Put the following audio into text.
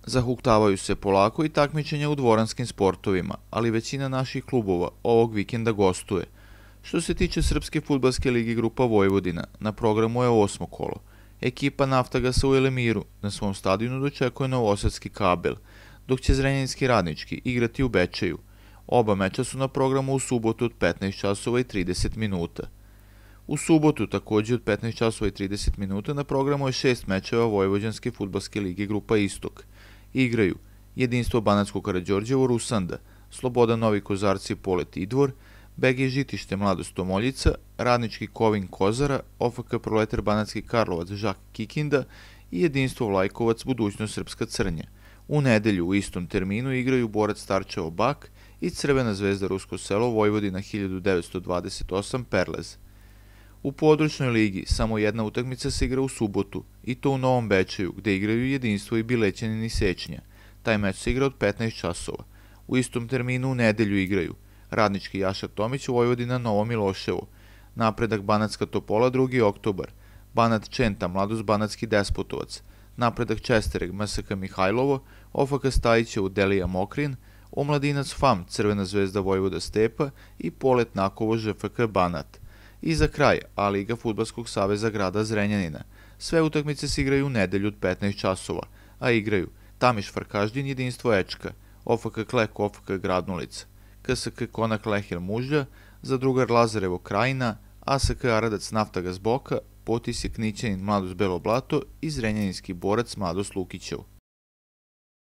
Zahuktavaju se polako i takmičenja u dvoranskim sportovima, ali većina naših klubova ovog vikenda gostuje. Što se tiče Srpske fudbalske ligi Grupa Vojvodina, na programu je 8. kolo. Ekipa Naftagasa u Elemiru na svom stadionu dočekuje Novosadski Kabel, dok će Zrenjaninski Radnički igrati u Bečeju. Oba meča su na programu u subotu od 15 časova i 30 minuta. U subotu takođe od 15 časova i 30 minuta na programu je 6 mečeva Vojvođanske fudbalske lige Grupa Istok. Igraju Jedinstvo Banatsko Karađorđevo Rusanda, Slobodan Novi Kozarci Polet Idvor, BG Žitište Mladost Tomoljica, Radnički Kovin Kozara, OFK Proletar Banatski Karlovac Žak Kikinda i Jedinstvo Vlajkovac Budućnost Srpska Crnja. U nedelju u istom terminu igraju Borac Starčevo Bak i Crvena zvezda Rusko selo Vojvodina 1928 Perlez. U područnoj ligi samo jedna utakmica se igra u subotu, i to u Novom Bečeju, gde igraju Jedinstvo i Bilećanin i Sečnja. Taj meč se igra od 15 časova. U istom terminu u nedelju igraju Radnički Jaša Tomić Vojvodina Novo Miloševo, Napredak Banatska Topola 2. oktobar, Banat Čenta Mladost Banatski Despotovac, Napredak Čestereg MSK Mihajlovo, OFK Stajićevo Delija Mokrin, Omladinac FAM Crvena zvezda Vojvoda Stepa i Polet Nakovo ŽFK Banat. I za kraj A-liga Fudbalskog saveza grada Zrenjanina. Sve utakmice se igraju u nedelju od 15 časova, a igraju Tamiš Farkaždin Jedinstvo Ečka, OFK Klek OFK Gradnulica, KSK Konak Lehel Mužlja, Zadrugar Lazarevo Krajina, ASK Aradac Naftagas Boka, Potisje Knićanin Mladost Belo Blato i Zrenjaninski Borac Mladost Lukićevo.